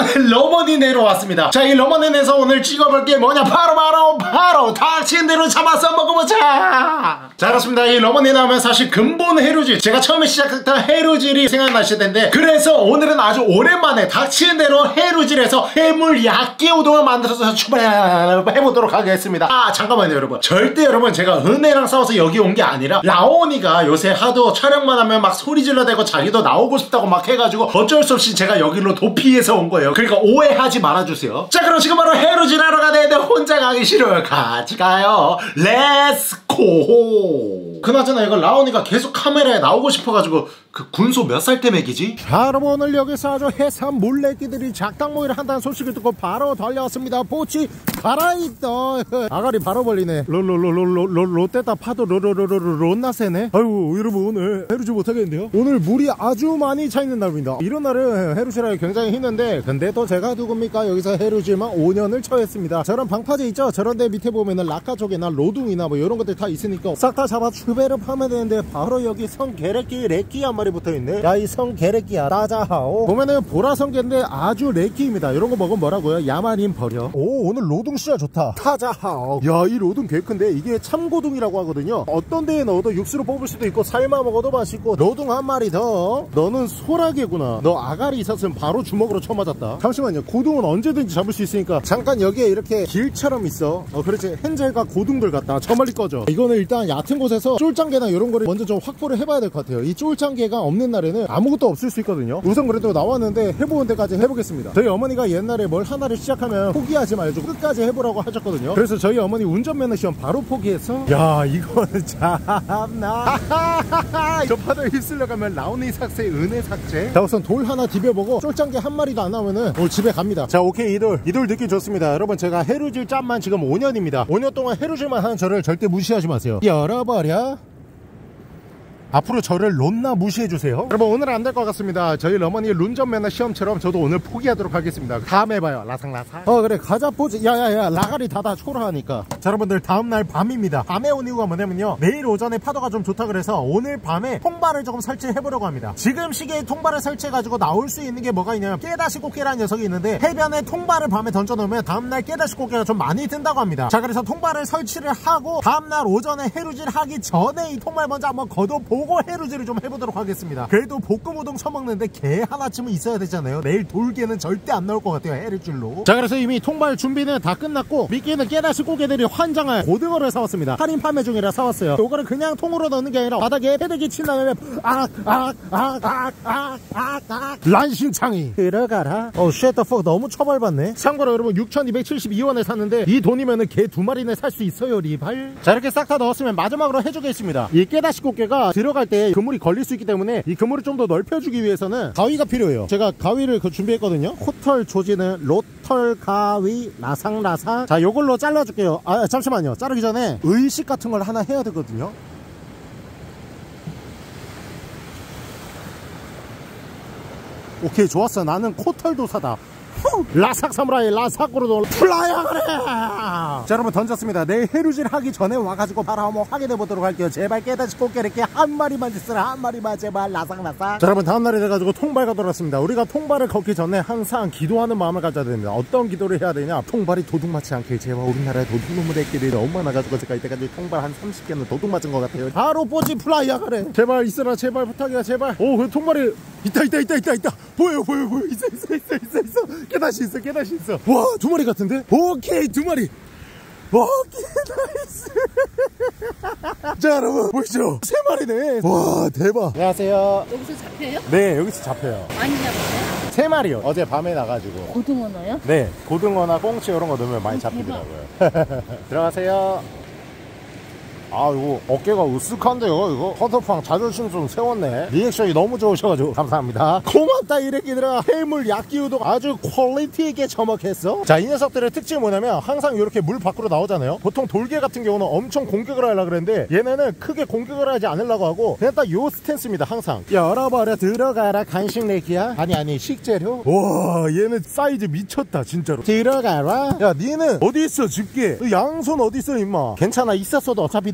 오랜만에 러머니네로 왔습니다. 자, 이 러머니네에서 오늘 찍어볼 게 뭐냐, 바로 닥친 대로 잡아서 먹어보자. 자, 그렇습니다. 이 러머니네 하면 사실 근본 해루질, 제가 처음에 시작했던 해루질이 생각나실 텐데, 그래서 오늘은 아주 오랜만에 닥친 대로 해루질에서 해물 야끼 우동을 만들어서 출발해보도록 하겠습니다. 아, 잠깐만요 여러분, 절대 여러분 제가 은혜랑 싸워서 여기 온 게 아니라 라온이가 요새 하도 촬영만 하면 막 소리 질러대고 자기도 나오고 싶다고 막 해가지고 어쩔 수 없이 제가 여기로 도피해서 온 거예요. 그러니까 오해하지 말아주세요. 자, 그럼 지금 바로 해루질 하러 가야 되는데 혼자 가기 싫어요. 같이 가요. 렛츠고. 그나저나 이거 라온이가 계속 카메라에 나오고 싶어가지고 그 군소 몇 살 때 맥이지? 자, 여러분 오늘 여기서 아주 해삼 물레기들이 작당모이를 한다는 소식을 듣고 바로 달려왔습니다. 보치 갈아있다. 아가리 바로 벌리네. 롯데다 파도 롯나세네. 아이고 여러분, 오늘 해루질 못하겠는데요? 오늘 물이 아주 많이 차있는 날입니다. 이런 날은 해루질하기 굉장히 힘든데, 근데 또 제가 누굽니까? 여기서 해루질만 5년을 처했습니다. 저런 방파제 있죠? 저런 데 밑에 보면은 라카 쪽이나 로둥이나 뭐 이런 것들 다 있으니까 싹 다 잡아 추배를 하면 되는데, 바로 여기 성게래끼 래끼 한 마리 붙어있네. 야, 이 성게래끼야 따자하오. 보면은 보라성게인데 아주 래끼입니다. 이런 거 먹으면 뭐라고요? 야만인 버려. 오, 오늘 로둥 씨야 좋다. 타자하오. 야, 이 로둥 개 큰데 이게 참고둥이라고 하거든요. 어떤 데에 넣어도 육수로 뽑을 수도 있고 삶아 먹어도 맛있고. 로둥 한 마리 더. 너는 소라게구나. 너 아가리 있었으면 바로 주먹으로 쳐맞았다. 잠시만요, 고둥은 언제든지 잡을 수 있으니까 잠깐 여기에 이렇게 길처럼 있어. 그렇지. 헨젤과 고둥들 같다. 저 멀리 꺼져. 이거는 일단 얕은 곳에서 쫄짱게나 이런 거를 먼저 좀 확보를 해봐야 될 것 같아요. 이 쫄짱게가 없는 날에는 아무것도 없을 수 있거든요. 우선 그래도 나왔는데 해보는 데까지 해보겠습니다. 저희 어머니가 옛날에 뭘 하나를 시작하면 포기하지 말고 끝까지 해보라고 하셨거든요. 그래서 저희 어머니 운전면허 시험 바로 포기해서, 야, 이거는 참나. 저 파도에 휩쓸려 가면 라온이 삭제, 은혜 삭제. 자, 우선 돌 하나 디벼보고 쫄짱게 한 마리도 안 나오면은 오늘 집에 갑니다. 자, 오케이. 이돌 느낌 좋습니다. 여러분, 제가 해루질 짬만 지금 5년입니다 5년 동안 해루질만 하는 저를 절대 무시하지 마세요. 열어버려. 앞으로 저를 론나 무시해주세요. 여러분, 오늘은 안 될 것 같습니다. 저희 러머니 룬전매너 시험처럼 저도 오늘 포기하도록 하겠습니다. 다음에 봐요. 라상라상. 그래, 가자 보지. 야야야, 라가리 닫아. 초라하니까. 자, 여러분들, 다음날 밤입니다. 밤에 온 이유가 뭐냐면요, 내일 오전에 파도가 좀 좋다 그래서 오늘 밤에 통발을 조금 설치해보려고 합니다. 지금 시기에 통발을 설치해가지고 나올 수 있는 게 뭐가 있냐면 깨다시꽃게라는 녀석이 있는데, 해변에 통발을 밤에 던져놓으면 다음날 깨다시꽃게가 좀 많이 뜬다고 합니다. 자, 그래서 통발을 설치를 하고 다음날 오전에 해루질 하기 전에 이 통발 먼저 한번 걷어보고 해루질을 좀 해보도록 하겠습니다. 그래도 볶음 우동 처먹는데 게 하나쯤은 있어야 되잖아요. 내일 돌게는 절대 안 나올 것 같아요, 해루질로. 자, 그래서 이미 통발 준비는 다 끝났고 미끼는 깨다시꽃게들이 환장할 고등어를 사왔습니다. 할인 판매 중이라 사왔어요. 이거를 그냥 통으로 넣는 게 아니라 바닥에 패대기 친 다음에 란신창이 들어가라. 쉣더 퍽, 너무 처벌받네. 참고로 여러분, 6,272원에 샀는데 이 돈이면은 게 2마리는 살 수 있어요, 리발. 자, 이렇게 싹 다 넣었으면 마지막으로 해주겠습니다. 이 깨다시꽃게가 들어갈 때 그물이 걸릴 수 있기 때문에 이 그물을 좀 더 넓혀주기 위해서는 가위가 필요해요. 제가 가위를 준비했거든요. 코털 조지는 로털 가위 라상라상. 자, 요걸로 잘라줄게요. 아, 잠시만요. 자르기 전에 의식 같은 걸 하나 해야 되거든요. 오케이, 좋았어. 나는 코털 도사다. 라삭 사무라이 라삭으로 플라이어 그래. 자, 여러분, 던졌습니다. 내일 해루질 하기 전에 와가지고 바로 한번 확인해 보도록 할게요. 제발 깨다시꽃게 이렇게 한 마리만 있으라. 한 마리만 제발. 라삭라삭. 자, 여러분, 다음날이 돼가지고 통발가 돌아왔습니다. 우리가 통발을 걷기 전에 항상 기도하는 마음을 가져야 됩니다. 어떤 기도를 해야 되냐, 통발이 도둑 맞지 않게 제발 우리나라에 도둑놈의 애끼리 너무 많아가지고 제가 이때까지 통발 한 30개는 도둑 맞은 것 같아요. 바로 뽀지 플라이어 그래. 제발 있어라. 제발 부탁이야. 제발. 오, 그 통발이 있다. 보여. 있어. 깨다시 있어. 와, 2마리 같은데? 오케이, 2마리. 오케이, 나이스. 자, 여러분, 보이죠? 3마리네. 와, 대박. 안녕하세요. 여기서 잡혀요? 네, 여기서 잡혀요. 많이 잡혀요? 3마리요. 어제 밤에 나가지고. 고등어 넣어요? 네, 고등어나 꽁치 이런 거 넣으면 많이 잡히더라고요. 들어가세요. 아, 이거 어깨가 으쓱한데요. 이거 커터팡 자존심 좀 세웠네. 리액션이 너무 좋으셔가지고 감사합니다. 고맙다, 이래끼들아. 해물 야끼 우동 아주 퀄리티 있게 처먹했어. 자, 이 녀석들의 특징이 뭐냐면 항상 이렇게 물 밖으로 나오잖아요. 보통 돌개 같은 경우는 엄청 공격을 하려고 그랬는데 얘네는 크게 공격을 하지 않으려고 하고 그냥 딱 요 스탠스입니다. 항상 열어버려. 들어가라. 간식 내기야. 아니 식재료. 와, 얘는 사이즈 미쳤다 진짜로. 들어가라. 야, 니는 어디 있어 집게. 너 양손 어디 있어 임마. 괜찮아, 있었어도 어차피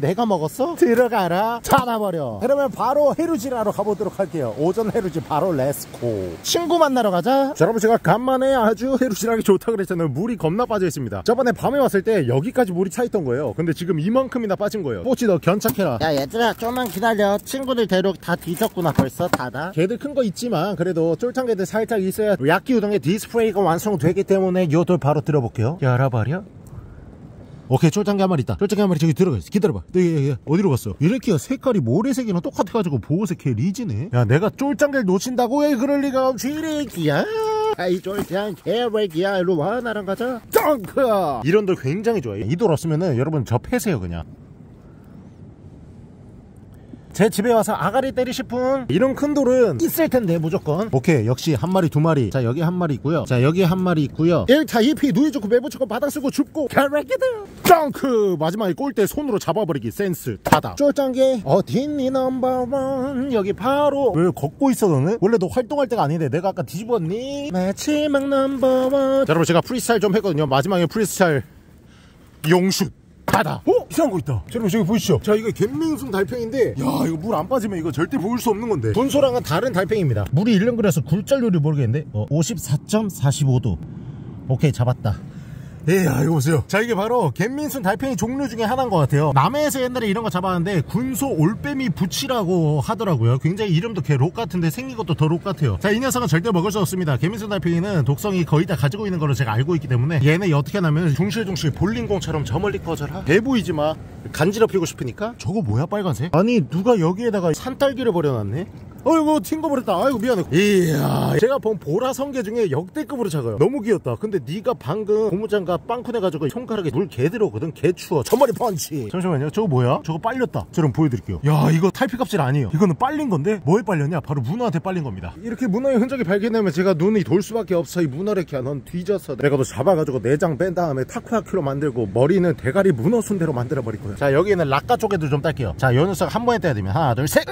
내가 먹었어? 들어가라. 닫아버려. 그러면 바로 해루질하러 가보도록 할게요. 오전 해루질 바로 렛츠고. 친구 만나러 가자. 자, 여러분 제가 간만에 아주 해루질하기 좋다 그랬잖아요. 물이 겁나 빠져 있습니다. 저번에 밤에 왔을 때 여기까지 물이 차 있던 거예요. 근데 지금 이만큼이나 빠진 거예요. 뽀찌 너 견착해라. 야 얘들아 좀만 기다려. 친구들 데려 다 뒤졌구나 벌써 닫아. 걔들 큰 거 있지만 그래도 쫄짱개들 살짝 있어야 야끼우동의 디스플레이가 완성되기 때문에 요 돌 바로 들어볼게요. 열어버려. 오케이, 쫄짱개 한 마리 있다. 쫄짱개 한 마리 저기 들어가 있어. 기다려봐. 어디로 갔어? 이렇게 색깔이 모래색이랑 똑같아가지고 보호색 걔 리지네. 야, 내가 쫄짱개를 놓친다고 왜 그럴 리가 없지. 이래기야. 아이 쫄짱개 왜기야. 일로 와. 나랑 가자. 덩크. 이런 돌 굉장히 좋아해. 이 돌 없으면은 여러분 저 패세요 그냥. 제 집에 와서 아가리 때리실 분 이런 큰 돌은 있을 텐데 무조건. 오케이, 역시 한 마리 두 마리. 자, 여기 한 마리 있고요. 자, 여기 한 마리 있고요. 1타 2피 누이 좋고 매부 좋고 바닥 쓰고 줍고 결백기들 덩크. 마지막에 꼴대 손으로 잡아버리기 센스 타다. 쫄짱개 어딨니 넘버원. 여기 바로. 왜 걷고 있어 너는? 원래 너 활동할 때가 아닌데 내가 아까 뒤집었니? 마지막 넘버원. 자, 여러분 제가 프리스타일 좀 했거든요. 마지막에 프리스타일 용슛 바다. 이상한 거 있다. 여러분 저기 보이시죠? 자, 이거 갯민순 달팽인데, 야, 이거 물 안 빠지면 이거 절대 보일 수 없는 건데. 분소랑은 다른 달팽입니다. 물이 일렁거려서 굴절률이 모르겠는데 54.45도. 오케이, 잡았다. 이야, 이거 보세요. 자, 이게 바로 갯민순 달팽이 종류 중에 하나인 것 같아요. 남해에서 옛날에 이런 거 잡았는데 군소 올빼미 부치라고 하더라고요. 굉장히 이름도 개 록 같은데 생긴 것도 더 록 같아요. 자, 이 녀석은 절대 먹을 수 없습니다. 갯민순 달팽이는 독성이 거의 다 가지고 있는 걸로 제가 알고 있기 때문에 얘네 어떻게 하냐면 둥실둥실 볼링공처럼 저 멀리 꺼져라. 배 보이지 마. 간지럽히고 싶으니까. 저거 뭐야 빨간색? 아니 누가 여기에다가 산딸기를 버려놨네? 어이구 튕겨버렸다. 아이고 미안해. 이야, 제가 본 보라 성게 중에 역대급으로 작아요. 너무 귀엽다. 근데 네가 방금 고무장갑 빵꾸내가지고 손가락에 물 개 들어오거든. 개 추워. 저머리 펀치. 잠시만요. 저거 뭐야? 저거 빨렸다. 저럼 보여드릴게요. 야, 이거 탈피갑질 아니에요. 이거는 빨린 건데 뭐에 빨렸냐? 바로 문어한테 빨린 겁니다. 이렇게 문어의 흔적이 발견되면 제가 눈이 돌 수밖에 없어. 이 문어래키야 넌 뒤졌어. 내가 너 잡아가지고 내장 뺀 다음에 타코야키로 만들고 머리는 대가리 문어 순대로 만들어 버릴 거예요. 자, 여기에는 락가 쪽에도 좀 딸게요. 자, 요 녀석 한 번에 떼야 됩니다. 하나 둘 셋.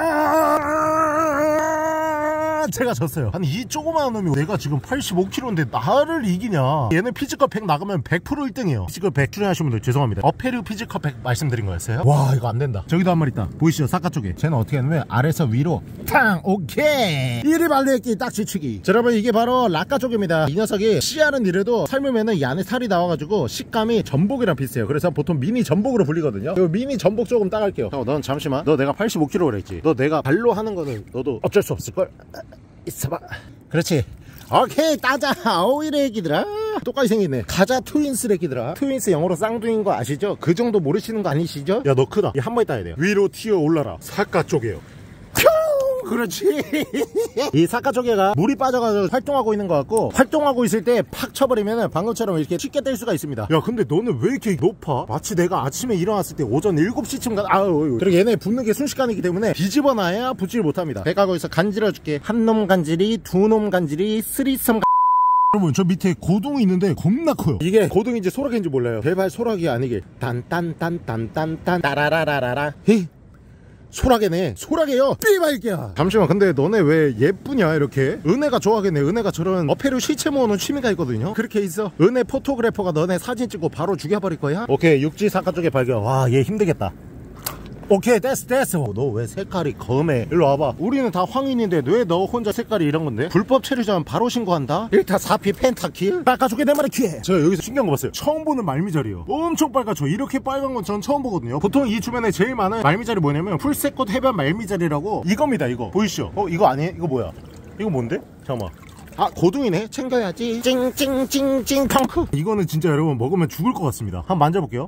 제가 졌어요. 아니 이 조그마한 놈이 내가 지금 85kg인데 나를 이기냐. 얘는 피지컬 100 나가면 100% 1등이에요 피지컬 100 출연하신 분들 죄송합니다. 어페류 피지컬 100 말씀드린 거였어요. 와, 이거 안된다. 저기도 한 마리 있다. 보이시죠? 사카 쪽에. 쟤는 어떻게 하냐면 아래서 위로 탕. 오케이. 이리 발레기 딱 지치기. 자, 여러분 이게 바로 락가 쪽입니다. 이 녀석이 씨알은 이래도 삶으면은 이 안에 살이 나와가지고 식감이 전복이랑 비슷해요. 그래서 보통 미니 전복으로 불리거든요. 이 미니 전복 조금 따갈게요. 넌 잠시만. 너 내가 85kg 그랬지. 너 내가 발로 하는 거는 너도 어쩔 수 없을걸. 있어봐. 그렇지. 오케이, 따자. 오이래 애기들아. 똑같이 생겼네. 가자 트윈스 애기들아. 트윈스 영어로 쌍둥이인 거 아시죠? 그 정도 모르시는 거 아니시죠? 야, 너 크다. 한 번에 따야 돼요. 위로 튀어 올라라. 사카 쪽이에요. 그렇지. 이 사카 쪽에가 물이 빠져가지고 활동하고 있는 것 같고, 활동하고 있을 때 팍 쳐버리면 방금처럼 이렇게 쉽게 뗄 수가 있습니다. 야, 근데 너는 왜 이렇게 높아? 마치 내가 아침에 일어났을 때 오전 7시쯤 아우. 그리고 얘네 붙는 게 순식간이기 때문에 뒤집어 놔야 붙지를 못합니다. 내가 거기서 간질러줄게. 한 놈 간질이, 두 놈 간질이, 쓰리썸 여러분 저 밑에 고동이 있는데 겁나 커요. 이게 고동인지 소라게인지 몰라요. 제발 소라기 아니길. 딴딴딴딴딴딴 따라라라라라. 헤이, 소라게네. 소라게요. 삐발게야. 잠시만, 근데 너네 왜 예쁘냐 이렇게? 은혜가 좋아하겠네. 은혜가 저런 어페류 실체 모으는 취미가 있거든요. 그렇게 있어. 은혜 포토그래퍼가 너네 사진 찍고 바로 죽여버릴 거야. 오케이, 육지 사카 쪽에 발견. 와, 얘 힘들겠다. 오케이, 됐어. 너 왜 색깔이 검해? 일로 와봐. 우리는 다 황인인데 왜 너 혼자 색깔이 이런 건데? 불법 체류자면 바로 신고한다. 1타 4피 펜타킬. 빨가족에 내 말이 귀해. 제가 여기서 신기한 거 봤어요. 처음 보는 말미잘이에요. 엄청 빨갛죠. 이렇게 빨간 건 전 처음 보거든요. 보통 이 주변에 제일 많은 말미잘이 뭐냐면 풀새꽃 해변 말미잘이라고. 이겁니다. 이거 보이시죠? 이거 아니에요? 이거 뭐야? 이거 뭔데? 잠깐만. 아, 고둥이네. 챙겨야지. 찡찡찡찡 펑크. 이거는 진짜 여러분 먹으면 죽을 것 같습니다. 한번 만져볼게요.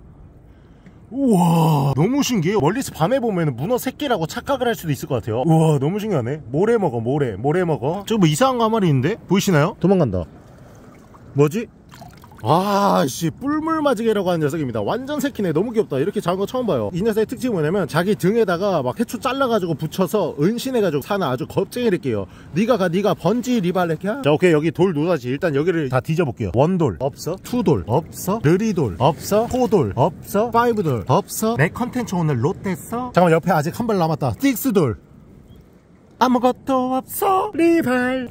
우와, 너무 신기해요. 멀리서 밤에 보면 문어 새끼라고 착각을 할 수도 있을 것 같아요. 우와, 너무 신기하네. 모래 먹어. 모래 먹어. 저거 뭐 이상한 거 한 마리 있는데? 보이시나요? 도망간다. 뭐지? 아씨, 뿔물맞이개라고 하는 녀석입니다. 완전 새끼네. 너무 귀엽다. 이렇게 작은 거 처음 봐요. 이 녀석의 특징이 뭐냐면 자기 등에다가 막 해초 잘라가지고 붙여서 은신해가지고 사는 아주 겁쟁이랄게요. 네가 번지 리발레키야. 자, 오케이, 여기 돌 노다지. 일단 여기를 다 뒤져볼게요. 원돌 없어. 투돌 없어. 느리돌 없어. 포돌 없어. 파이브돌 없어. 내 컨텐츠 오늘 롯데어. 잠깐만, 옆에 아직 한 발 남았다. 식스돌 아무것도 없어 리발.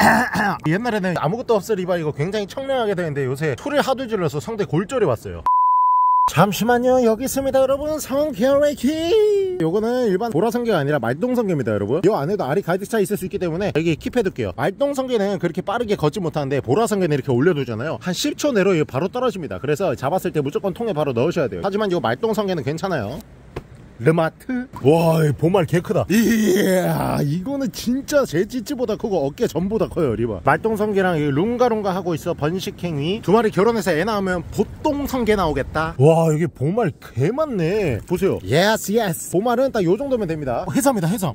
옛날에는 아무것도 없어 리발 이거 굉장히 청량하게 되는데 요새 소리를 하도 질러서 상대 골절이 왔어요. 잠시만요, 여기 있습니다 여러분. 성게레키. 요거는 일반 보라성게가 아니라 말똥성게입니다 여러분. 요 안에도 알이 가득 차 있을 수 있기 때문에 여기 킵해둘게요. 말똥성게는 그렇게 빠르게 걷지 못하는데 보라성게는 이렇게 올려두잖아요. 한 10초 내로 바로 떨어집니다. 그래서 잡았을 때 무조건 통에 바로 넣으셔야 돼요. 하지만 요 말똥성게는 괜찮아요. 르마트. 와, 보말 개크다. 이야, 이거는 진짜 제 찌찌보다 크고 어깨 전보다 커요. 리바 말똥성게랑 룽가룽가 하고 있어. 번식행위. 두 마리 결혼해서 애 낳으면 보똥성게 나오겠다. 와, 여기 보말 개 많네. 보세요. 예스 예스. 보말은 딱 요 정도면 됩니다. 해삼이다, 해삼.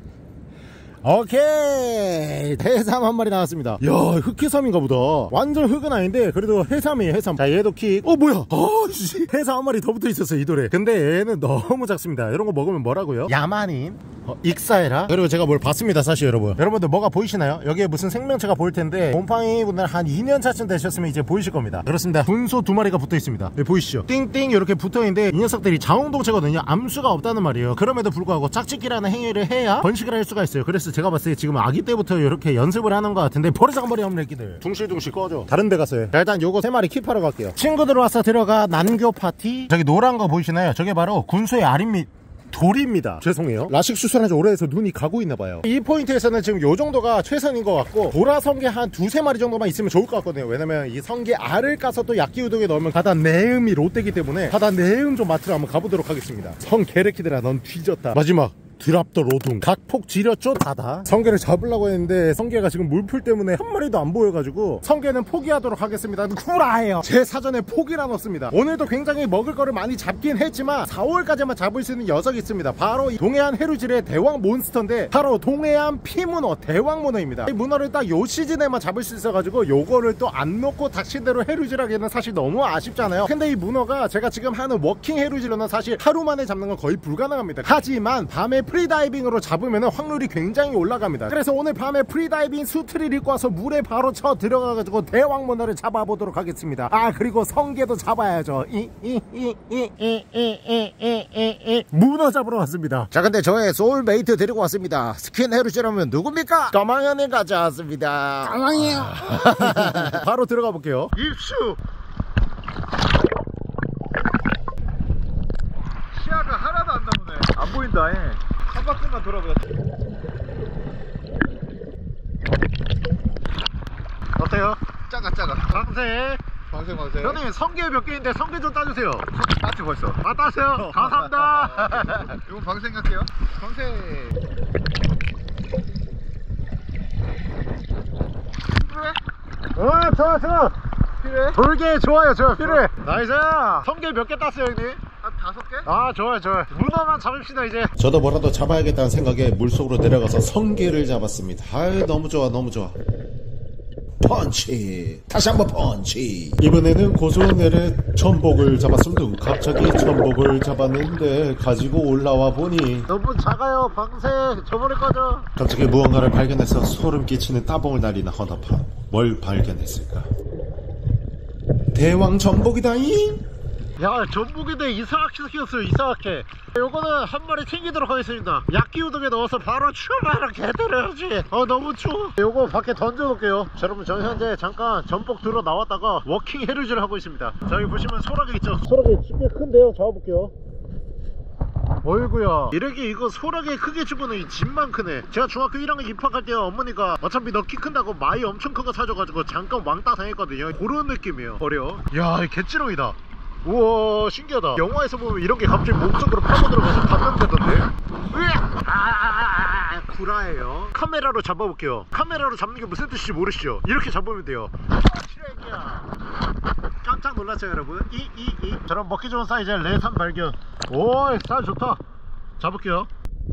오케이, 해삼 한 마리 나왔습니다. 야, 흑해삼인가 보다. 완전 흑은 아닌데 그래도 해삼이에요, 해삼. 자, 얘도 킥. 뭐야, 해삼 한 마리 더 붙어 있었어 이 돌에. 근데 얘는 너무 작습니다. 이런 거 먹으면 뭐라고요? 야만인, 익사해라. 그리고 제가 뭘 봤습니다 사실. 여러분들 뭐가 보이시나요? 여기에 무슨 생명체가 보일 텐데 곰팡이 분들 한 2년 차쯤 되셨으면 이제 보이실 겁니다. 그렇습니다. 분소 두 마리가 붙어 있습니다. 여기 보이시죠? 띵띵 이렇게 붙어 있는데 이 녀석들이 자웅동체거든요. 암수가 없다는 말이에요. 그럼에도 불구하고 짝짓기라는 행위를 해야 번식을 할 수가 있어요. 그래서 제가 봤을 때 지금 아기 때부터 이렇게 연습을 하는 것 같은데 버려져가 머리 없는 애기들 둥실둥실 꺼져. 다른 데 갔어요. 자, 일단 요거 3마리 킵하러 갈게요. 친구들 와서 들어가 난교 파티. 저기 노란 거 보이시나요? 저게 바로 군소의 알입니다. 돌입니다. 죄송해요. 라식 수술한 지 오래돼서 눈이 가고 있나봐요. 이 포인트에서는 지금 요 정도가 최선인 것 같고, 보라성게 한 2~3마리 정도만 있으면 좋을 것 같거든요. 왜냐면 이 성게 알을 까서 또 약기우동에 넣으면 바다 내음이 롯데기 때문에 바다 내음 좀 맡으러 한번 가보도록 하겠습니다. 성게레키들아, 넌 뒤졌다. 마지막 드랍더 로둥. 각폭 지렸죠 다다. 성게를 잡으려고 했는데 성게가 지금 물풀 때문에 한 마리도 안 보여가지고 성게는 포기하도록 하겠습니다. 구라예요. 제 사전에 포기라 넣습니다. 오늘도 굉장히 먹을 거를 많이 잡긴 했지만 4월까지만 잡을 수 있는 녀석이 있습니다. 바로 이 동해안 해루질의 대왕 몬스터인데 바로 동해안 피문어, 대왕 문어입니다. 이 문어를 딱 요 시즌에만 잡을 수 있어가지고 요거를 또 안 놓고 닥치대로 해루질하기에는 사실 너무 아쉽잖아요. 근데 이 문어가 제가 지금 하는 워킹 해루질로는 사실 하루 만에 잡는 건 거의 불가능합니다. 하지만 밤에 프리다이빙으로 잡으면 확률이 굉장히 올라갑니다. 그래서 오늘 밤에 프리다이빙 수트를 입고 와서 물에 바로 쳐 들어가가지고 대왕 문어를 잡아보도록 하겠습니다. 아, 그리고 성게도 잡아야죠. 문어 잡으러 왔습니다. 자, 근데 저의 소울메이트 데리고 왔습니다. 스킨 해루질하면 누굽니까? 까망이님 가져왔습니다. 까망이요. 바로 들어가 볼게요. 입수. 시야가 하나도 안 나오네. 안 보인다. 한 바퀴만 돌아보자. 어때요? 작아. 방생. 형님, 성게 몇 개인데 성게 좀 따주세요. 따지 벌써. 아, 따세요. 감사합니다. 이건 방생 갈게요. 방생. 필요해? 좋아. 필요해? 돌게 좋아요. 필요해. 나이스. 성게 몇 개 땄어요, 형님? 한 5개? 아, 좋아요. 문어만 잡읍시다 이제. 저도 뭐라도 잡아야겠다는 생각에 물속으로 내려가서 성게를 잡았습니다. 아유, 너무 좋아. 펀치. 다시 한번 펀치. 이번에는 고소한 애를 전복을 잡았습니다. 갑자기 전복을 잡았는데 가지고 올라와 보니 너무 작아요. 방생. 저번에 꺼져. 갑자기 무언가를 발견해서 소름 끼치는 따봉을 날리는 헌터파. 뭘 발견했을까? 대왕 전복이다잉. 야, 전복인데 이상하게 생겼어요. 이상하게. 요거는 한 마리 챙기도록 하겠습니다. 약기우동에 넣어서 바로 출발하게 때려야지. 너무 추워. 요거 밖에 던져놓을게요. 자, 여러분, 저는 현재 잠깐 전복 들어 나왔다가 워킹 해루질을 하고 있습니다. 자, 여기 보시면 소라게 있죠. 소라게 꽤 큰데요. 잡아볼게요. 어이구야, 이렇게 이거 소라게 크게 주고는 이 집만 크네. 제가 중학교 1학년 입학할 때 어머니가 어차피 너 키 큰다고 마이 엄청 큰 거 사줘가지고 잠깐 왕따 당했거든요. 그런 느낌이에요. 어려워. 야, 개찌렁이다. 우와, 신기하다. 영화에서 보면 이런 게 갑자기 몸속으로 파고 들어가서 감염되던데. 구라예요. 카메라로 잡아볼게요. 카메라로 잡는 게 무슨 뜻인지 모르시죠? 이렇게 잡으면 돼요. 실례야. 깜짝 놀랐죠 여러분? 저런 먹기 좋은 사이즈의 레삼 발견. 오, 사이즈 좋다. 잡을게요.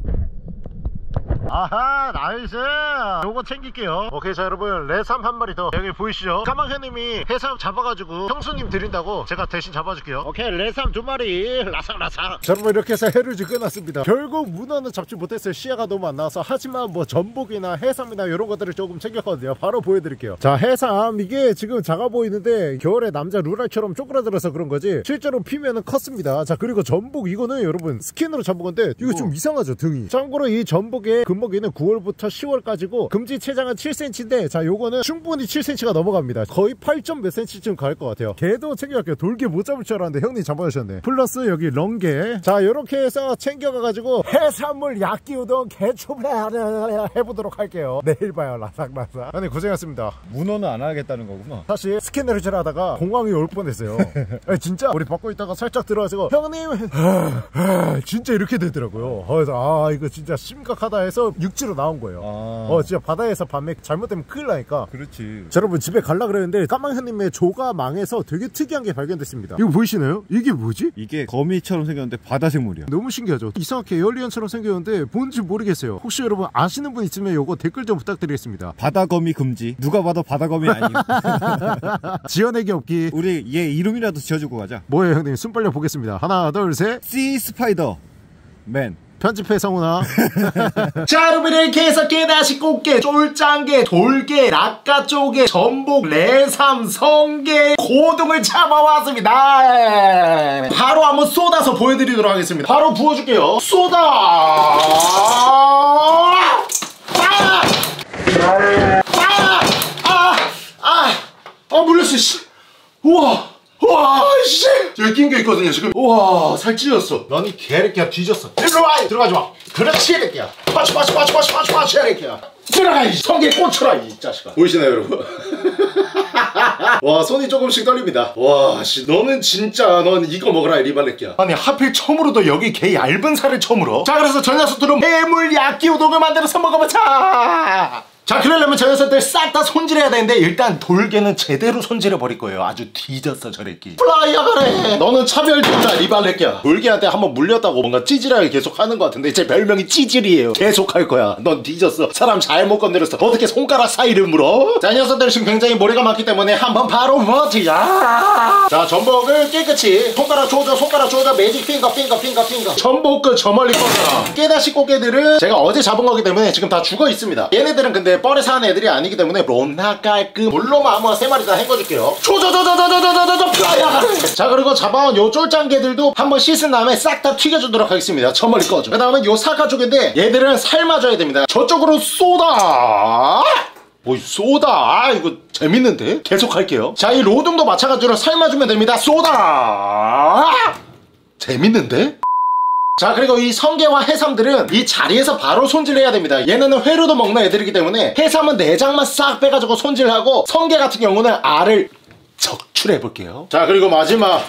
아하, 나이스. 요거 챙길게요. 오케이. 자, 여러분, 레삼 한 마리 더. 여기 보이시죠? 까망현님이 해삼 잡아가지고 형수님 드린다고 제가 대신 잡아줄게요. 오케이, 레삼 2마리 라삭라삭. 자, 여러분, 이렇게 해서 해루질 끝났습니다. 결국 문어는 잡지 못했어요. 시야가 너무 안 나와서. 하지만 뭐 전복이나 해삼이나 이런 것들을 조금 챙겼거든요. 바로 보여드릴게요. 자, 해삼. 이게 지금 작아 보이는데 겨울에 남자 루랄처럼 쪼그라들어서 그런 거지 실제로 피면은 컸습니다. 자, 그리고 전복, 이거는 여러분 스킨으로 잡은 건데 이거 좀 이상하죠, 등이. 참고로 이 전복에 젖먹이는 9월부터 10월까지고 금지 체장은 7cm인데 자 요거는 충분히 7cm가 넘어갑니다. 거의 8점 몇 cm쯤 갈 것 같아요. 개도 챙겨갈게요. 돌개 못 잡을 줄 알았는데 형님 잡아주셨네. 플러스 여기 렁개. 자 요렇게 해서 챙겨가가지고 해산물 야끼우동 개초배 해보도록 할게요. 내일 봐요. 라삭라삭. 아니 고생했습니다. 문어는 안 하겠다는 거구나. 사실 스캔너를 하다가 공황이 올 뻔했어요. 아니, 진짜 우리 받고 있다가 살짝 들어가지고 형님 진짜 이렇게 되더라고요. 그래서 아 이거 진짜 심각하다 해서 육지로 나온 거예요. 진짜 바다에서 밤에 잘못되면 큰일 나니까. 그렇지. 자, 여러분 집에 갈라 그랬는데 까망형님의 조가 망해서 되게 특이한 게 발견됐습니다. 이거 보이시나요? 이게 뭐지? 이게 거미처럼 생겼는데 바다 생물이야. 너무 신기하죠? 이상하게 에어리언처럼 생겼는데 뭔지 모르겠어요. 혹시 여러분 아시는 분 있으면 요거 댓글 좀 부탁드리겠습니다. 바다거미 금지. 누가 봐도 바다거미 아님. 지어내기 없기. 우리 얘 이름이라도 지어주고 가자. 뭐예요 형님? 숨 빨려 보겠습니다. 하나 둘 셋. 씨 스파이더 맨. 편집해 성훈아. 자 여러분 이렇게 해서 깨다시 꽃게, 쫄짱게, 돌게, 락가쪼게, 전복, 레삼, 성게, 고등을 잡아왔습니다. 바로 한번 쏟아서 보여드리도록 하겠습니다. 바로 부어줄게요. 쏟아. 물렸어. 씨. 우와. 와, 씨! 여기 낀 게 있거든요, 지금. 우와, 살 찔렸어. 너니 개새끼야, 뒤졌어. 일로 와! 들어가지 마! 그렇지, 개새끼야. 빠치, 개새끼야. 들어가, 이 성게 꽂혀라, 이 자식아. 보이시나요, 여러분? 와, 손이 조금씩 떨립니다. 와, 씨, 너는 진짜, 넌 이거 먹어라, 리발레끼야. 아니, 하필 처음으로도 여기 개 얇은 살을 처음으로. 자, 그래서 저 녀석들은 해물 야끼우동을 만들어서 먹어보자! 자, 그러려면 저 녀석들 싹 다 손질해야 되는데 일단 돌개는 제대로 손질해 버릴 거예요. 아주 뒤졌어 저래끼. 플라이야 그래. 너는 차별된다 리발레끼야. 돌개한테 한번 물렸다고 뭔가 찌질하게 계속 하는 것 같은데 제 별명이 찌질이에요. 계속 할 거야. 넌 뒤졌어. 사람 잘못 건드렸어. 어떻게 손가락 사이를 물어? 자, 이 녀석들 지금 굉장히 머리가 많기 때문에 한번 바로 버티자. 자, 전복을 깨끗이 손가락 조져 매직 핑거. 전복 저 멀리 꺼져라. 깨다시 꽃게들은 제가 어제 잡은 거기 때문에 지금 다 죽어 있습니다. 얘네들은 근데 뻘에 사는 애들이 아니기 때문에 론나 깔끔 물로만 아무나 3마리 다 헹궈줄게요. 자, 그리고 잡아온 요 쫄짱개들도 한번 씻은 다음에 싹 다 튀겨주도록 하겠습니다. 저 멀리 꺼져. 그 다음에 요 사카족인데 얘들은 삶아줘야 됩니다. 저쪽으로 쏟아. 뭐이 쏟아. 이거 재밌는데? 계속 할게요. 자, 이 로동도 마찬가지로 삶아주면 됩니다. 쏟아. 재밌는데? 자, 그리고 이 성게와 해삼들은 이 자리에서 바로 손질해야 됩니다. 얘네는 회로도 먹는 애들이기 때문에 해삼은 내장만 싹 빼가지고 손질하고 성게 같은 경우는 알을 적출해볼게요. 자, 그리고 마지막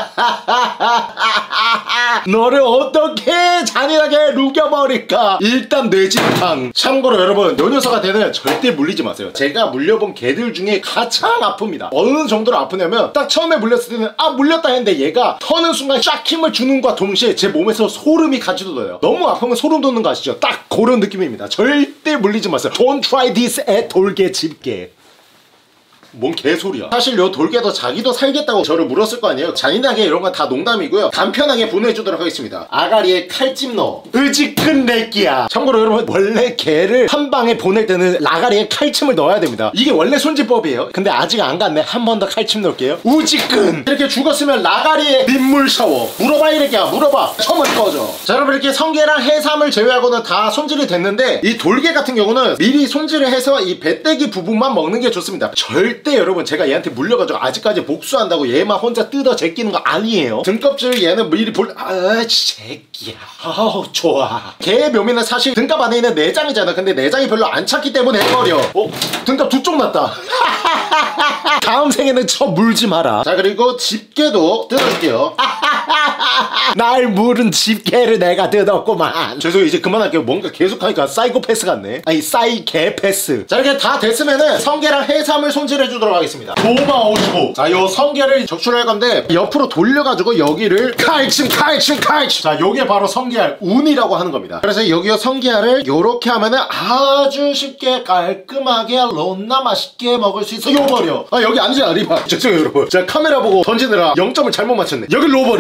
너를 어떻게 잔인하게 녹여버릴까. 일단 뇌진탕. 참고로 여러분 요 녀석한테는 절대 물리지 마세요. 제가 물려본 개들 중에 가장 아픕니다. 어느 정도로 아프냐면 딱 처음에 물렸을 때는 아 물렸다 했는데 얘가 터는 순간 쫙 힘을 주는과 동시에 제 몸에서 소름이 가지도 돋아요. 너무 아프면 소름 돋는 거 아시죠? 딱 그런 느낌입니다. 절대 물리지 마세요. Don't try this at 돌개 집게. 뭔 개소리야. 사실 요 돌개도 자기도 살겠다고 저를 물었을 거 아니에요. 잔인하게 이런 건 다 농담이고요. 간편하게 보내주도록 하겠습니다. 아가리에 칼집 넣어. 의지큰 내끼야. 참고로 여러분 원래 개를 한 방에 보낼 때는 아가리에 칼침을 넣어야 됩니다. 이게 원래 손질법이에요. 근데 아직 안 갔네. 한 번 더 칼침 넣을게요. 우지끈. 이렇게 죽었으면 라가리에 민물 샤워. 물어봐 이렇게. 물어봐. 처음을 꺼져. 자, 여러분 이렇게 성게랑 해삼을 제외하고는 다 손질이 됐는데 이 돌개 같은 경우는 미리 손질을 해서 이 배때기 부분만 먹는 게 좋습니다. 절대 여러분 제가 얘한테 물려가지고 아직까지 복수한다고 얘만 혼자 뜯어 제끼는 거 아니에요. 등껍질 얘는 미리 새끼야. 좋아. 개의 묘미는 사실 등갑 안에 있는 내장이잖아. 근데 내장이 별로 안 찼기 때문에 해버려. 등갑 두 쪽 났다. 다음 생에는 저 물지 마라. 자, 그리고 집게도 뜯어줄게요. 날 물은 집게를 내가 뜯었구만. 죄송해요. 이제 그만할게요. 뭔가 계속하니까 사이코패스 같네. 아니 사이개패스. 자, 이렇게 다 됐으면은 성게랑 해삼을 손질해주도록 하겠습니다. 555. 자, 요 성게를 적출할 건데 옆으로 돌려가지고 여기를 칼침. 자, 요게 바로 성게알 운이라고 하는 겁니다. 그래서 여기요 성게알을 요렇게 하면은 아주 쉽게 깔끔하게 론나 맛있게 먹을 수 있어. 요버려. 아, 여기 앉아 리바. 죄송해요 여러분. 제가 카메라 보고 던지느라 0점을 잘못 맞췄네. 여길 놓아버려. 요런 식으로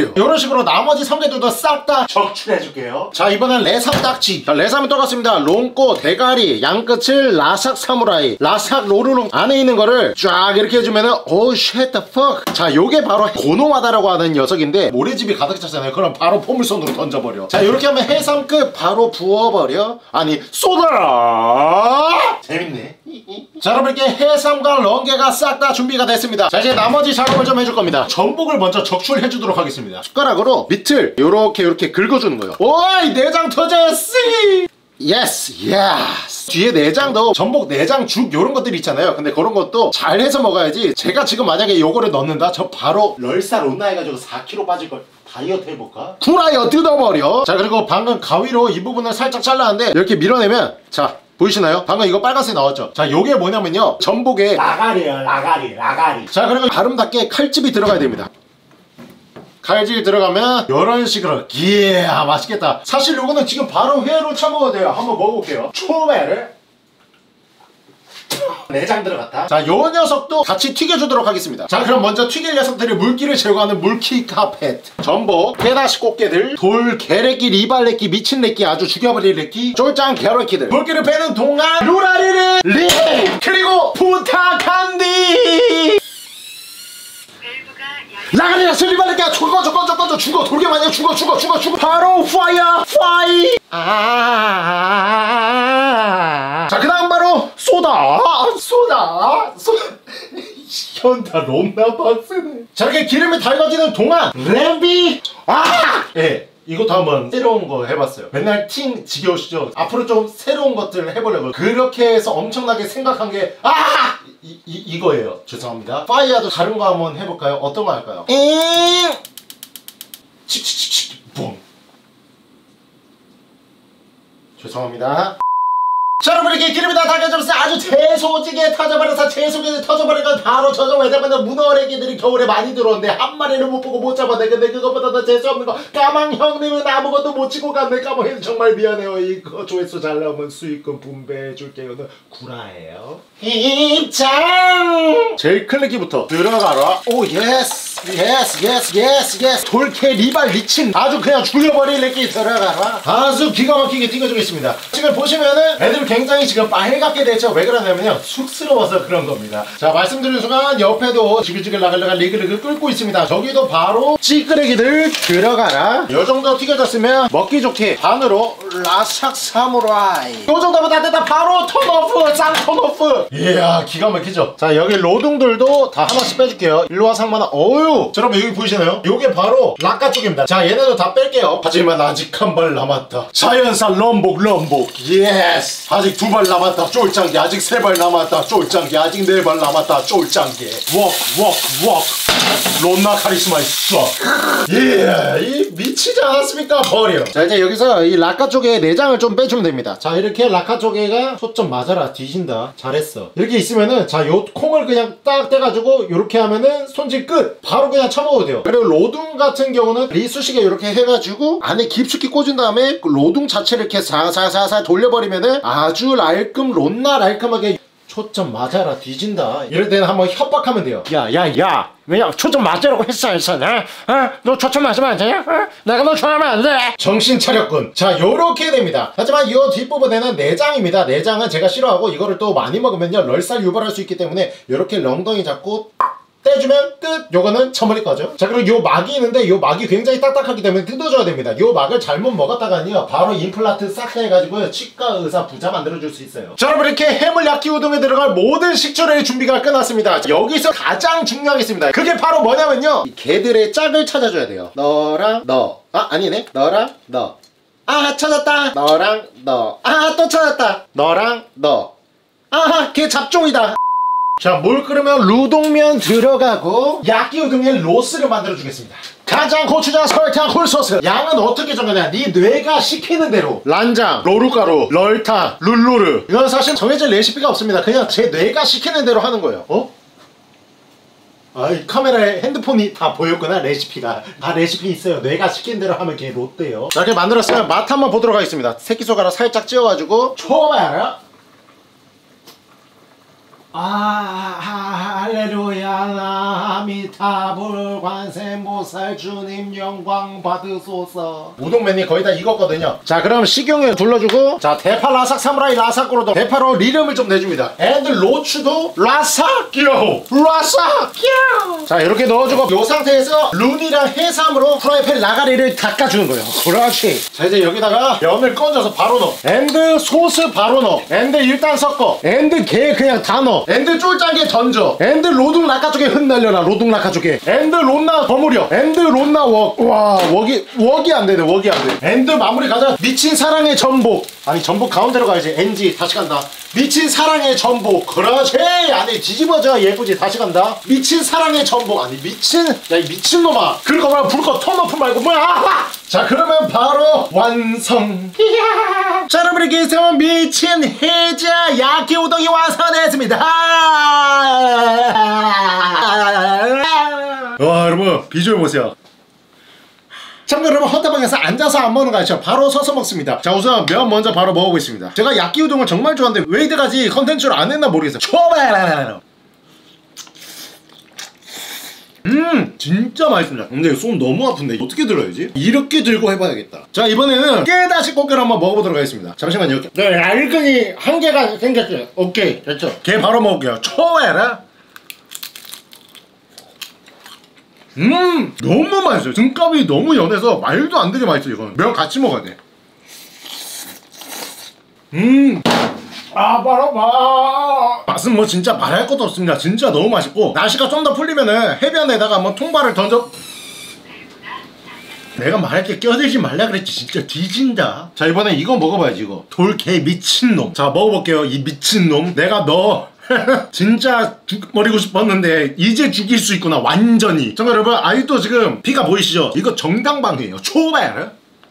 식으로 나머지 성게들도 싹 다 적출해줄게요. 자, 이번엔 레삼 딱지. 자, 레삼이 떠갔습니다. 롱꼬, 대가리, 양끝을 라삭 사무라이, 라삭 로르롱 안에 있는 거를 쫙 이렇게 해주면은 오 쉣 더 퍽. 자, 요게 바로 고노마다라고 하는 녀석인데 모래집이 가득 찼잖아요. 그럼 바로 포물선으로 던져버려. 자, 이렇게 하면 해삼 끝 바로 부어버려. 아니 쏟아라. 재밌네. 자, 여러분 이렇게 해삼과 렁게가 싹 다 준비가 됐습니다. 자, 이제 나머지 작업을 좀 해줄 겁니다. 전복을 먼저 적출해 주도록 하겠습니다. 숟가락으로 밑을 요렇게 긁어주는 거예요. 오이, 내장 터졌어. 예스, 예스. 뒤에 내장도 전복 내장 죽 요런 것들이 있잖아요. 근데 그런 것도 잘 해서 먹어야지. 제가 지금 만약에 요거를 넣는다, 저 바로 럴살 온나 해가지고 4kg 빠질걸. 다이어트 해볼까? 후라이어 뜯어버려. 자, 그리고 방금 가위로 이 부분을 살짝 잘랐는데 이렇게 밀어내면, 자 보이시나요? 방금 이거 빨간색 나왔죠? 자, 요게 뭐냐면요, 전복에 라가리야, 라가리. 자, 그리고 아름답게 칼집이 들어가야 됩니다. 칼집이 들어가면 이런 식으로, 이야 맛있겠다. 사실 요거는 지금 바로 회로 쳐먹어도 돼요. 한번 먹어볼게요. 초회를 내장 들어갔다. 자, 요 녀석도 같이 튀겨주도록 하겠습니다. 자, 그럼 먼저 튀길 녀석들의 물기를 제거하는 물기 카펫. 전복, 깨다시 꽃게들, 돌, 게레끼, 리발레끼, 미친레끼, 아주 죽여버릴 레끼, 쫄짱 게러끼들. 물기를 빼는 동안 루라리를 리! 그리고 부탁한디! 라가리라 슬리발레끼야 죽어 돌게 마냥 죽어 바로 파이어 자, 그 다음 바로 소다 현타 롬나 박스네. 자, 이렇게 기름이 달궈지는 동안 램비 예, 이것도 한번 새로운 거 해봤어요. 맨날 팅 지겨우시죠? 앞으로 좀 새로운 것들을 해보려고. 그렇게 해서 엄청나게 생각한 게 이거예요. 죄송합니다. 파이어도 다른 거 한번 해볼까요? 어떤 거 할까요? 칙칙칙칙 붕. 죄송합니다. 자, 여러분 이렇게 기름이 다 달궈져서 아주 재소지게 터져버려서 재소지게 터져버리고 바로 저정외자마자 문어래기들이 겨울에 많이 들어오는데 한 마리는 못 보고 못 잡았네. 근데 그것보다 더 재수없는 거, 까망 형님은 아무것도 못 치고 갔네. 까망 형님 정말 미안해요. 이거 조회수 잘 나오면 수익금 분배해줄게요. 구라예요. 입장! 제일 큰 레기부터 들어가라. 오 예스 돌캐 리발 미친 아주 그냥 죽여버릴 레기 들어가라. 아주 기가 막히게 튀겨주겠습니다. 지금 보시면은 애들 굉장히 지금 빨갛게 됐죠. 왜 그러냐면요, 쑥스러워서 그런 겁니다. 자, 말씀드린 순간 옆에도 지글지글 라글라글 리글리글 끓고 있습니다. 저기도 바로 찌끄레기들 들어가라. 요 정도 튀겨졌으면 먹기 좋게 반으로 라삭 사무라이. 요 정도면 다 됐다. 바로 턴오프, 짱 턴오프. 이야 기가 막히죠. 자, 여기 로둥들도 다 하나씩 빼줄게요. 일로와 상만아. 어유, 자, 여러분 여기 보이시나요? 요게 바로 락가 쪽입니다. 자, 얘네도 다 뺄게요. 하지만 아직 한 발 남았다. 자연산 럼복 예스. 아직 2발 남았다. 쫄짱기. 아직 3발 남았다. 쫄짱기. 아직 4발 남았다. 쫄짱기. 웍 론나 카리스마 있어. 이 미치지 않았습니까? 버려. 자, 이제 여기서 이 락카 쪽에 내장을 좀 빼주면 됩니다. 자, 이렇게 락카 쪽에가 초점 맞아라. 뒤진다. 잘했어. 이렇게 있으면은, 자, 요 콩을 그냥 딱 떼가지고 요렇게 하면은 손질 끝. 바로 그냥 쳐먹어도 돼요. 그리고 로둥 같은 경우는 리수식에 이렇게 해가지고 안에 깊숙이 꽂은 다음에 그 로둥 자체를 이렇게 살살 돌려버리면은 아주 랄끔 론나 랄끔하게. 초점 맞아라 뒤진다. 이럴 때는 한번 협박하면 돼요. 야 왜냐 초점 맞으라고 했어. 너 초점 맞으면 안 되냐? 내가 너 좋아하면 안 돼. 정신 차렸군. 자, 요렇게 됩니다. 하지만 이 뒷부분에는 내장입니다. 내장은 제가 싫어하고 이거를 또 많이 먹으면요 럴살 유발할 수 있기 때문에 요렇게 렁덩이 잡고 떼주면 끝! 요거는 처머리 거죠. 자, 그리고 요 막이 있는데 요 막이 굉장히 딱딱하기 때문에 뜯어줘야 됩니다. 요 막을 잘못 먹었다가는요 바로 임플란트 싹 다 해가지고 치과 의사 부자 만들어줄 수 있어요. 자, 여러분 이렇게 해물 야끼 우동에 들어갈 모든 식초의 준비가 끝났습니다. 여기서 가장 중요하겠습니다. 그게 바로 뭐냐면요, 이 개들의 짝을 찾아줘야 돼요. 너랑 너. 아니네. 너랑 너. 찾았다. 너랑 너. 또 찾았다. 너랑 너. 걔 잡종이다. 자, 물 끓으면 루동면 들어가고 야끼 우동에 로스를 만들어 주겠습니다. 간장, 고추장, 설탕, 굴소스. 양은 어떻게 정하냐, 네 뇌가 시키는 대로. 란장, 로루가루, 럴탕, 룰루르. 이건 사실 정해진 레시피가 없습니다. 그냥 제 뇌가 시키는 대로 하는 거예요. 이 카메라에 핸드폰이 다 보였구나. 레시피가 다 레시피 있어요. 뇌가 시킨 대로 하면 걔 롯데요. 자, 이렇게 만들었으면 맛 한번 보도록 하겠습니다. 새끼손가락 살짝 찧어가지고 초마라. 할렐루야 아미타불 관세음보살 주님 영광 받으소서. 우동맨이 거의 다 익었거든요. 자, 그럼 식용유 둘러주고, 자, 대파 라삭 사무라이 라삭으로도 대파로 리름을 좀 내줍니다. 앤드 로추도 라삭 끼요, 라삭 끼요. 자, 이렇게 넣어주고 요 상태에서 룬이랑 해삼으로 프라이팬 라가리를 닦아주는 거예요. 그렇지. 자, 이제 여기다가 면을 건져서 바로 넣어. 앤드 소스 바로 넣어. 앤드 일단 섞어. 앤드 게 그냥 다 넣어. 앤드 쫄짱게 던져. 앤드 로둥 라카 쪽에 흩날려라. 로둥 라카 쪽에. 앤드 론나 버무려. 앤드 론나 웍. 와, 웍이 안 되네. 웍이 안 돼. 앤드 마무리 가자. 미친 사랑의 전복. 아니, 전복 가운데로 가야지. NG 다시 간다. 미친 사랑의 전복. 그렇지. 안에 뒤집어져. 예쁘지. 다시 간다. 미친 사랑의 전복. 아니, 미친, 야, 이 미친놈아. 그럴 거면 불 꺼. 턴 오프 말고 뭐야. 자, 그러면 바로 완성. 자, 여러분, 이렇게 해서 미친 해자 야끼우동이 완성됐습니다. 와, 여러분, 비주얼 보세요. 참고로 여러분, 헌터방에서 앉아서 안 먹는 거 아시죠? 바로 서서 먹습니다. 자, 우선 면 먼저 바로 먹어보겠습니다. 제가 야끼우동을 정말 좋아하는데 왜 이때까지 컨텐츠를 안 했나 모르겠어요. 초바라라라. 진짜 맛있습니다. 근데 손 너무 아픈데 어떻게 들어야지? 이렇게 들고 해봐야겠다. 자, 이번에는 깨다시 꽃게를 한번 먹어보도록 하겠습니다. 잠시만요. 네, 알갱이 한 개가 생겼어요. 오케이, 됐죠. 게 바로 먹을게요. 초에라. 너무 맛있어요. 등값이 너무 연해서 말도 안 되게 맛있어요. 이거는 면 같이 먹어야 돼. 아, 바로 봐. 맛은 뭐 진짜 말할 것도 없습니다. 진짜 너무 맛있고, 날씨가 좀 더 풀리면은 해변에다가 한번 통발을 던져. 내가 말할 게 껴들지 말라 그랬지. 진짜 뒤진다. 자, 이번에 이거 먹어봐야지. 이거 돌개 미친놈. 자, 먹어볼게요. 이 미친놈. 내가 너 진짜 죽버리고 싶었는데 이제 죽일 수 있구나. 완전히. 정말 여러분, 아직도 지금 피가 보이시죠? 이거 정당방위에요. 초발.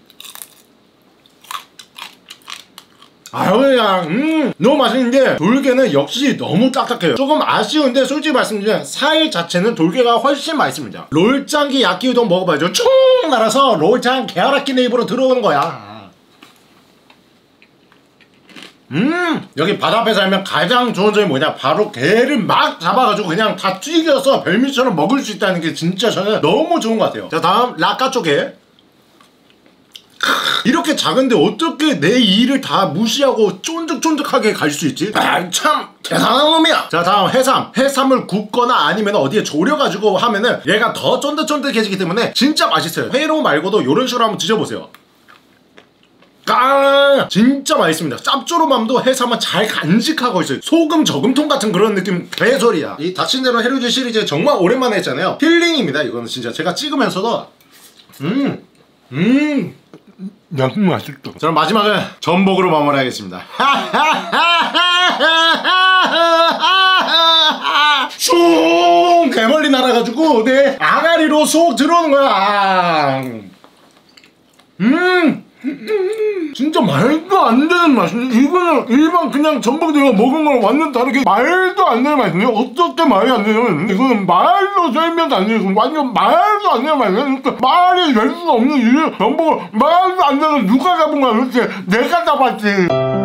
아유, 그냥 너무 맛있는데 돌게는 역시 너무 딱딱해요. 조금 아쉬운데 솔직히 말씀드리면 살 자체는 돌게가 훨씬 맛있습니다. 롤짱기 야끼우동 먹어봐야죠. 총 날아서 롤짱 게아라끼 내 입으로 들어오는 거야. 여기 바다 앞에 살면 가장 좋은 점이 뭐냐, 바로 게를 막 잡아가지고 그냥 다 튀겨서 별미처럼 먹을 수 있다는 게 진짜 저는 너무 좋은 것 같아요. 자, 다음 라까 쪽에. 이렇게 작은데 어떻게 내 일을 다 무시하고 쫀득쫀득하게 갈 수 있지? 아, 참 대단한 놈이야. 자, 다음 해삼. 해삼을 굽거나 아니면 어디에 졸여가지고 하면은 얘가 더 쫀득쫀득해지기 때문에 진짜 맛있어요. 회로 말고도 이런 식으로 한번 드셔보세요. 진짜 맛있습니다. 짭조름함도 해삼은 잘 간직하고 있어요. 소금 저금통 같은 그런 느낌 개소리야. 이 다친 대로 해루즈 시리즈 정말 오랜만에 했잖아요. 힐링입니다. 이거는 진짜 제가 찍으면서도 너무 맛있다. 자, 그럼 마지막은 전복으로 마무리하겠습니다. 슝! 개멀리 날아가지고 내 아가리로 쏙 들어오는 거야. 진짜 말도 안 되는 맛인데, 이거는 일반 그냥 전복 내가 먹은 거랑 완전 다르게 말도 안 되는 맛이네요. 어떻게 말이 안 되냐면 이거는 말로 설명도 안 되고 완전 말도 안 되는 맛이에요. 그러니까 말이 될 수가 없는 이 전복을 말도 안 되는 누가 잡은 거야. 그렇지, 내가 잡았지.